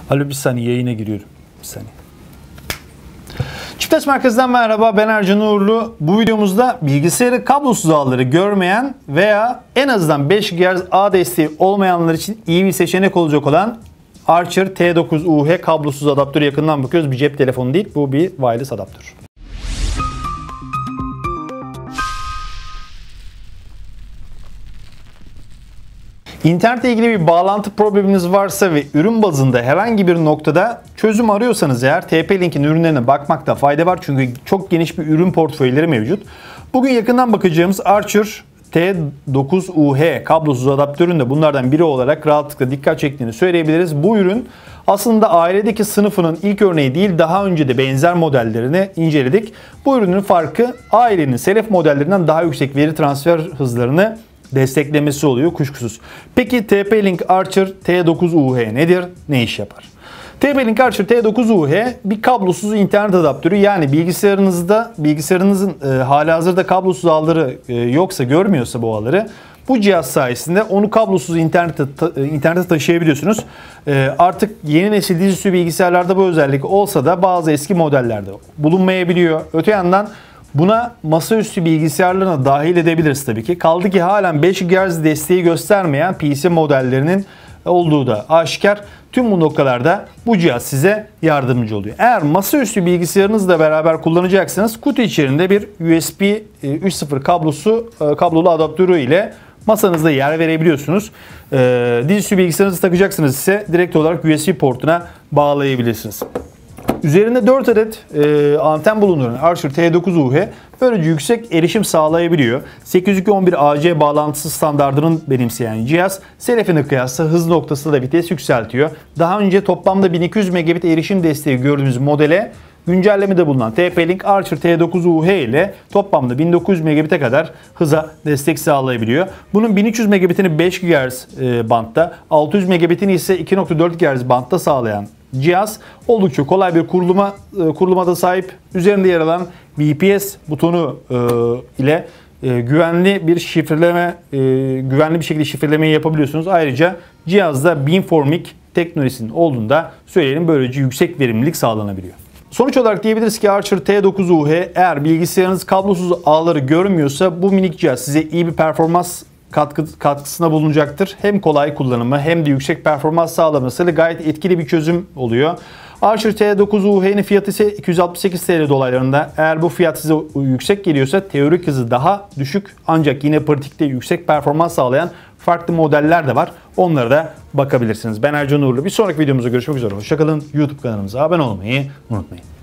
Alo, bir saniye, yayına giriyorum. Bir saniye. Çiftleş Merkez'den merhaba, ben Ercan Uğurlu. Bu videomuzda bilgisayarı kablosuz ağları görmeyen veya en azından 5 GHz ağ desteği olmayanlar için iyi bir seçenek olacak olan Archer T9UH kablosuz adaptörü yakından bakıyoruz. Bir cep telefonu değil, bu bir wireless adaptör. İnternetle ilgili bir bağlantı probleminiz varsa ve ürün bazında herhangi bir noktada çözüm arıyorsanız eğer TP-Link'in ürünlerine bakmakta fayda var. Çünkü çok geniş bir ürün portföyleri mevcut. Bugün yakından bakacağımız Archer T9UH kablosuz adaptörün de bunlardan biri olarak rahatlıkla dikkat çektiğini söyleyebiliriz. Bu ürün aslında ailedeki sınıfının ilk örneği değil, daha önce de benzer modellerini inceledik. Bu ürünün farkı ailenin selef modellerinden daha yüksek veri transfer hızlarını desteklemesi oluyor kuşkusuz. Peki TP-Link Archer T9UH nedir? Ne iş yapar? TP-Link Archer T9UH bir kablosuz internet adaptörü, yani bilgisayarınızın halihazırda kablosuz ağları yoksa, görmüyorsa bu ağları, bu cihaz sayesinde onu kablosuz internete taşıyabiliyorsunuz. Artık yeni nesil dizüstü bilgisayarlarda bu özellik olsa da bazı eski modellerde bulunmayabiliyor. Öte yandan buna masaüstü bilgisayarlarına dahil edebiliriz tabii ki. Kaldı ki halen 5 GHz desteği göstermeyen PC modellerinin olduğu da aşikar. Tüm bu noktalarda bu cihaz size yardımcı oluyor. Eğer masaüstü bilgisayarınızla beraber kullanacaksanız kutu içerisinde bir USB 3.0 kablolu adaptörü ile masanızda yer verebiliyorsunuz. Dizüstü bilgisayarınızı takacaksınız ise direkt olarak USB portuna bağlayabilirsiniz. Üzerinde 4 adet anten bulunduran Archer T9UH böylece yüksek erişim sağlayabiliyor. 802.11ac bağlantısı standardının benimseyen cihaz selefine kıyasla hız noktasında da vites yükseltiyor. Daha önce toplamda 1200 megabit erişim desteği gördüğümüz modele güncellemede bulunan TP-Link Archer T9UH ile toplamda 1900 megabit'e kadar hıza destek sağlayabiliyor. Bunun 1300 megabit'ini 5 GHz bantta, 600 megabit'ini ise 2.4 GHz bantta sağlayan cihaz oldukça kolay bir kuruluma da sahip. Üzerinde yer alan VPS butonu ile güvenli bir şekilde şifrelemeyi yapabiliyorsunuz. Ayrıca cihazda beamforming teknolojisinin olduğunu da söyleyelim. Böylece yüksek verimlilik sağlanabiliyor. Sonuç olarak diyebiliriz ki Archer T9UH, eğer bilgisayarınız kablosuz ağları görmüyorsa bu minik cihaz size iyi bir performans katkısına bulunacaktır. Hem kolay kullanımı hem de yüksek performans sağlamasıyla gayet etkili bir çözüm oluyor. Archer T9UH'nin fiyatı ise 268 TL dolaylarında. Eğer bu fiyat size yüksek geliyorsa teorik hızı daha düşük ancak yine pratikte yüksek performans sağlayan farklı modeller de var. Onlara da bakabilirsiniz. Ben Ercan Uğurlu. Bir sonraki videomuzda görüşmek üzere. Hoşçakalın. YouTube kanalımıza abone olmayı unutmayın.